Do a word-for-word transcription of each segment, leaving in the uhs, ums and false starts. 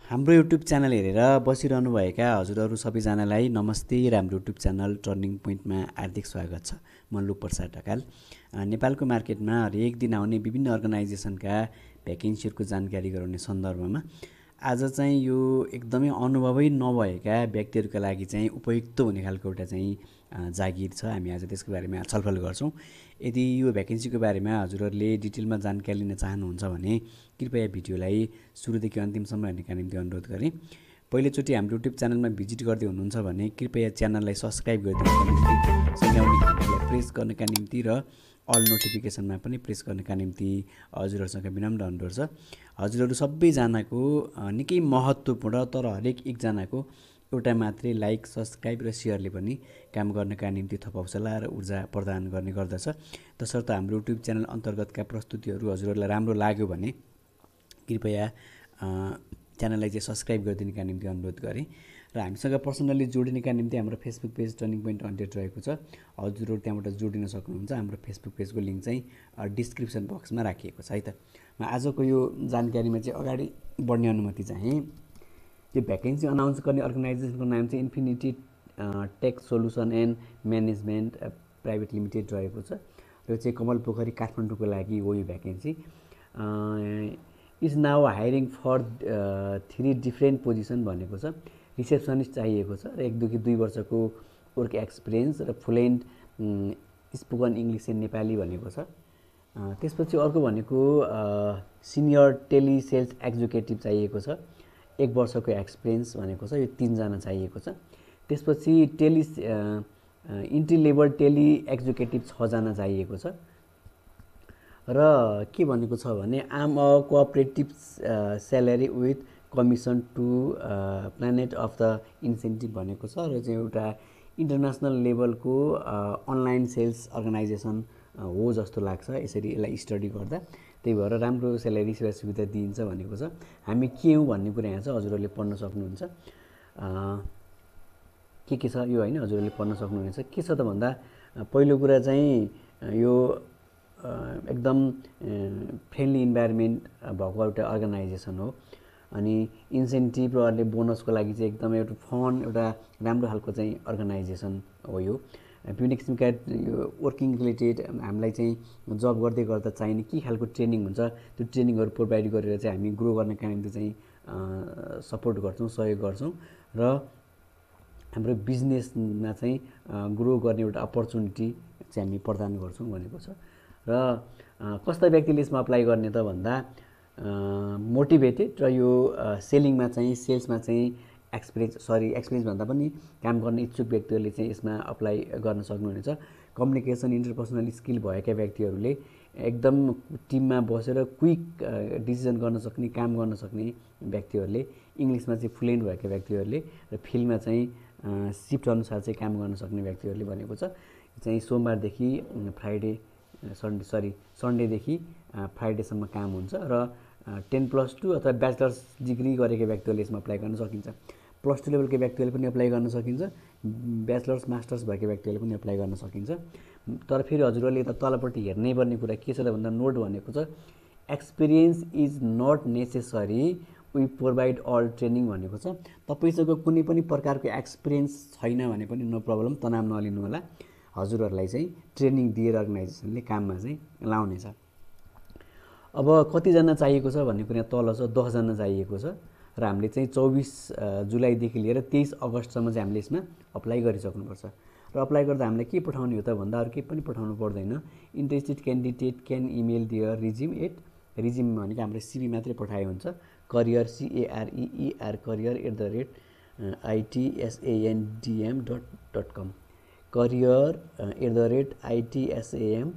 हाम्रो YouTube channel हेरेर बसिरहनुभएका हजुरहरू सबैजनालाई नमस्ते र हाम्रो युट्युब च्यानल टर्निङ पोइन्टमा हार्दिक स्वागत छ। म लोक प्रसाद ढकाल। नेपालको मार्केटमा हरेक दिन आउने विभिन्न अर्गनाइजेसनका भ्याकेन्सीहरूको जानकारी गराउने सन्दर्भमा आज चाहिँ यो एकदमै अनुभवै नभएका व्यक्तिहरूका लागि चाहिँ उपयुक्त हुने खालको एउटा चाहिँ जागिर छ। हामी आज त्यसको बारेमा छलफल गर्छौँ। यदि यो भ्याकेन्सीको बारेमा हजुरहरूले डिटेलमा जानकारी लिन चाहनुहुन्छ भने कृपया भिडियोलाई सुरुदेखि अन्तिमसम्म हेर्नका निम्ति अनुरोध गरेँ। पहिलोचोटि हाम्रो युट्युब च्यानलमा भिजिट गर्दै हुनुहुन्छ भने कृपया च्यानललाई सब्सक्राइब गरिदिनुका निम्ति, सँगै आउने घन्टीलाई प्रेस गर्नका निम्ति र अल नोटिफिकेसनमा पनि प्रेस गर्नका निम्ति हजुरहरूसँग विनम्र अनुरोध छ। हजुरहरू सबैजनाको निकै महत्त्वपूर्ण तर हरेक एकजनाको एउटा मात्रै लाइक, सब्सक्राइब र सेयरले पनि काम गर्नका निम्ति थप हौसला र ऊर्जा प्रदान गर्ने गर्दछ। तसर्थ हाम्रो युट्युब च्यानल अन्तर्गतका प्रस्तुतिहरू हजुरहरूलाई राम्रो लाग्यो भने कृपया च्यानललाई चाहिँ सब्सक्राइब गरिदिनका निम्ति अनुरोध गरेँ। र हामीसँग पर्सनल्ली जोडिनका निम्ति हाम्रो Facebook page turning point hundred रहेको छ। हजुरहरू त्यहाँबाट जोडिन सक्नुहुन्छ। हाम्रो फेसबुक पेजको लिङ्क चाहिँ डिस्क्रिप्सन बक्समा राखिएको छ है त। म आजको यो जानकारीमा चाहिँ अगाडि बढ्ने अनुमति चाहिँ यो भ्याकेन्सी अनाउन्स गर्ने अर्गनाइजेसनको नाम चाहिँ Infinity Tech Solution and Management Private Limited रहेको छ। यो चाहिँ कमल पोखरी काठमाडौँको लागि हो। यो vacancy is now hiring for three different position भनेको छ। रिसेप्सनिस्ट चाहिएको छ र एकदेखि दुई वर्षको वर्क एक्सपिरियन्स र fluent spoken English and Nepali भनेको छ। त्यसपछि अर्को भनेको सिनियर टेली सेल्स एक्जिक्युटिभ चाहिएको छ। एक वर्षको एक्सपिरियन्स भनेको छ। यो तिनजना चाहिएको छ। त्यसपछि tele entry level tele executive छजना चाहिएको छ। र के भनेको छ भने um uh cooperative salary with commission to plenty of the incentive भनेको छ। र चाहिँ एउटा इन्टरनेसनल लेभलको अनलाइन सेल्स अर्गनाइजेसन हो जस्तो लाग्छ यसरी यसलाई स्टडी गर्दा। त्यही भएर राम्रो स्यालेरी सेवा सुविधा दिइन्छ भनेको छ। हामी के हौँ भन्ने कुरा यहाँ छ, हजुरहरूले पढ्न सक्नुहुन्छ। के के छ यो होइन, हजुरहरूले पढ्न सक्नुहुनेछ। के छ त भन्दा पहिलो कुरा चाहिँ यो एकदम फ्रेन्डली इन्भाइरोमेन्ट भएको एउटा अर्गनाइजेसन हो। अनि इन्सेन्टिभ र अरूले बोनसको लागि चाहिँ एकदमै एउटा फन एउटा राम्रो खालको चाहिँ अर्गनाइजेसन हो। यो विभिन्न किसिमका यो वर्किङ रिलेटेड हामीलाई चाहिँ जब गर्दै गर्दा चाहिने के खालको ट्रेनिङ हुन्छ त्यो ट्रेनिङहरू प्रोभाइड गरेर चाहिँ हामी ग्रो गर्नका निम्ति चाहिँ सपोर्ट गर्छौँ, सहयोग गर्छौँ र हाम्रो बिजनेसमा चाहिँ ग्रो गर्ने एउटा अपर्च्युनिटी चाहिँ हामी प्रदान गर्छौँ भनेको छ। र कस्ता व्यक्तिले यसमा अप्लाई गर्ने त भन्दा मोटिभेटेड र यो सेलिङमा चाहिँ सेल्समा चाहिँ एक्सपिरियन्स सरी एक्सपिरियन्स भन्दा पनि काम गर्ने इच्छुक व्यक्तिहरूले चाहिँ यसमा अप्लाई गर्न सक्नुहुनेछ। कम्युनिकेसन इन्टरपर्सनल स्किल भएका व्यक्तिहरूले एकदम टिममा बसेर क्विक डिसिजन गर्न सक्ने, काम गर्न सक्ने व्यक्तिहरूले, इङ्ग्लिसमा चाहिँ फ्लुएन्ट भएका व्यक्तिहरूले र फिल्डमा चाहिँ सिफ्ट अनुसार चाहिँ काम गर्न सक्ने व्यक्तिहरूले भनेको छ। चाहिँ सोमबारदेखि फ्राइडे सन्डे सरी सन्डेदेखि फ्राइडेसम्म काम हुन्छ र टेन प्लस टू अथवा ब्याचलर्स डिग्री गरेका व्यक्तिहरूले यसमा अप्लाई गर्न सकिन्छ। प्लस टू लेभलका व्यक्तिहरूले पनि अप्लाई गर्न सकिन्छ। ब्याचलर्स मास्टर्स भएका व्यक्तिहरूले पनि अप्लाई गर्न सकिन्छ। तर फेरि हजुरहरूले यता तलपट्टि हेर्नै पर्ने कुरा के छ त भन्दा नोट भनेको छ experience is not necessary, we provide all training भनेको छ। तपाईँसँग कुनै पनि प्रकारको एक्सपिरियन्स छैन भने पनि नो प्रब्लम, तनाव नलिनु होला। हजुरहरूलाई चाहिँ ट्रेनिङ दिएर अर्गनाइजेसनले काममा चाहिँ लाउनेछ। अब कतिजना चाहिएको छ भन्ने कुरा तल छ, दसजना चाहिएको छ। र हामीले चाहिँ चौबिस जुलाईदेखि लिएर तेइस अगस्तसम्म चाहिँ हामीले यसमा अप्लाई गरिसक्नुपर्छ। र अप्लाई गर्दा हामीलाई के पठाउने हो त भन्दा अरू केही पनि पठाउनु पर्दैन। Interested candidate can email their resume at resume भनेको हाम्रो सिभी मात्रै पठाए हुन्छ। Career सिएआरइइआर career at the rate आइटिएसएएनडिएम dot dot com career at the rate आइटिएसएएम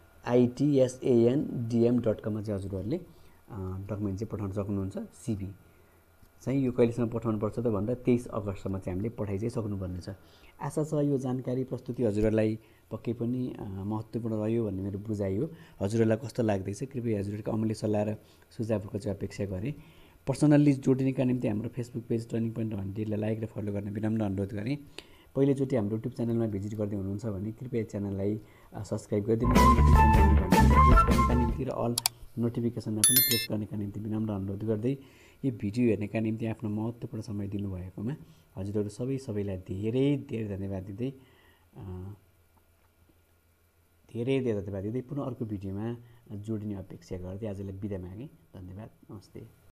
आइटिएसएएनडिएम dot कममा चाहिँ हजुरहरूले डकुमेन्ट चाहिँ पठाउन सक्नुहुन्छ। सिभी चाहिँ यो कहिलेसम्म पठाउनुपर्छ त भन्दा तेइस अगस्तसम्म चाहिँ हामीले पठाइ चाहिँ सक्नुपर्नेछ। आशा छ यो जानकारी प्रस्तुति हजुरहरूलाई पक्कै पनि महत्त्वपूर्ण रह्यो भन्ने मेरो बुझाइ हो। हजुरहरूलाई कस्तो लाग्दैछ कृपया हजुरहरूको अमूल्य सल्लाह र सुझावहरूको चाहिँ अपेक्षा गरेँ। पर्सनल्ली जोडिनका निम्ति हाम्रो फेसबुक पेज टर्निङ पोइन्ट हन्ड्रेडलाई लाइक र फलो गर्ने विनम्र अनुरोध गरेँ। पहिलोचोटि हाम्रो युट्युब च्यानलमा भिजिट गर्दै हुनुहुन्छ भने कृपया च्यानललाई सब्सक्राइब गरिदिनु निम्ति र अल नोटिफिकेसनमा पनि प्रेस गर्नका निम्ति विनम्र अनुरोध गर्दै यो भिडियो हेर्नका निम्ति आफ्नो महत्त्वपूर्ण समय दिनुभएकोमा हजुरहरू सबै सबैलाई धेरै धेरै धन्यवाद दिँदै धेरै धेरै धन्यवाद दिँदै पुनः अर्को भिडियोमा जोडिने अपेक्षा गर्दै आजलाई बिदा मागेँ। धन्यवाद, नमस्ते।